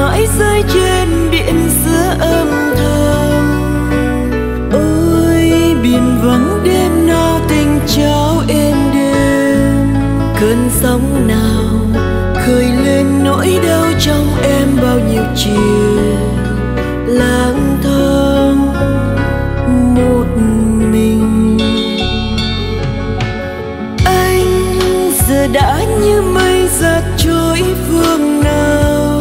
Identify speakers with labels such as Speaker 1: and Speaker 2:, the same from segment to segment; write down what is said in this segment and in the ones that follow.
Speaker 1: mãi rơi trên biển giữa âm thầm. Ôi biển vắng đêm nào tình trao êm đềm, cơn sóng nào khơi lên nỗi đau trong em bao nhiêu chiều lang thang một mình. Anh giờ đã như mây giạt trôi phương nào,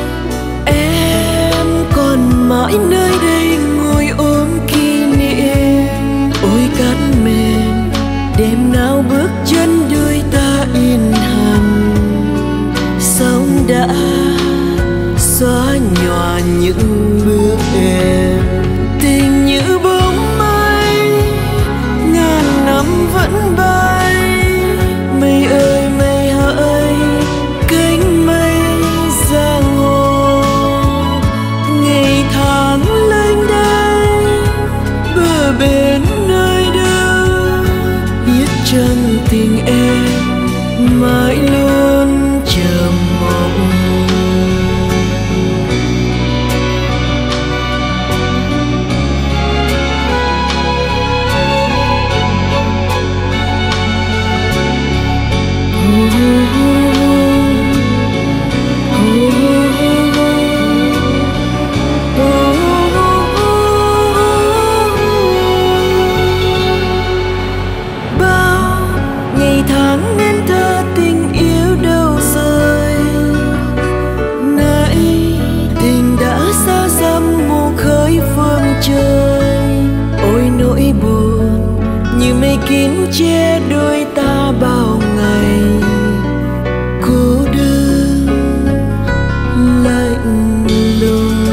Speaker 1: em còn mãi nơi đây ngồi ôm kỷ niệm. Ôi cát mềm đêm nào bước chân đôi ta in hằn, sóng đã xóa nhòa những bước em. Tình như bóng mây ngàn năm vẫn bay, mây ơi mây hỡi cánh mây giang hồ. Ngày tháng lênh đênh bờ bên nơi đâu, biết chăng tình em mãi luôn chờ mong. Kín che đôi ta bao ngày, cô đơn lạnh lùng.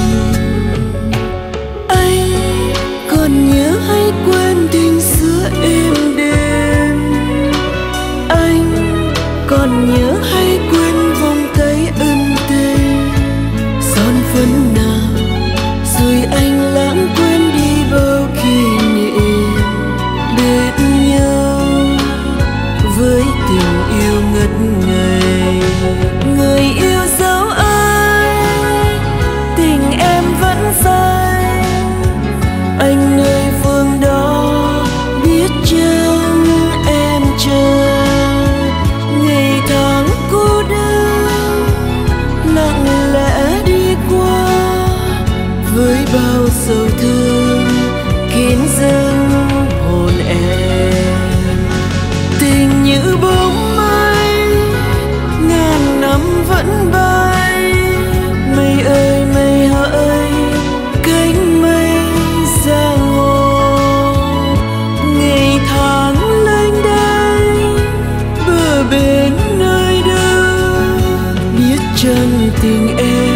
Speaker 1: Anh còn nhớ hay quên tình xưa êm đềm, anh còn nhớ hay quên vòng tay ân tình. Son phấn nào rồi anh lãng quên đi bao kỷ niệm, bên nhau với tình yêu ngất ngây. Người yêu dấu ơi tình em vẫn dành, anh nơi phương đó biết chăng em chờ. Ngày tháng cô đơn lặng lẽ đi qua, với bao sầu thương kín dâng hồn em. Tình như bóng mây ngàn năm vẫn bay, mây ơi mây hỡi cánh mây giang hồ. Ngày tháng lênh đênh bờ bên nơi đâu, biết chăng tình em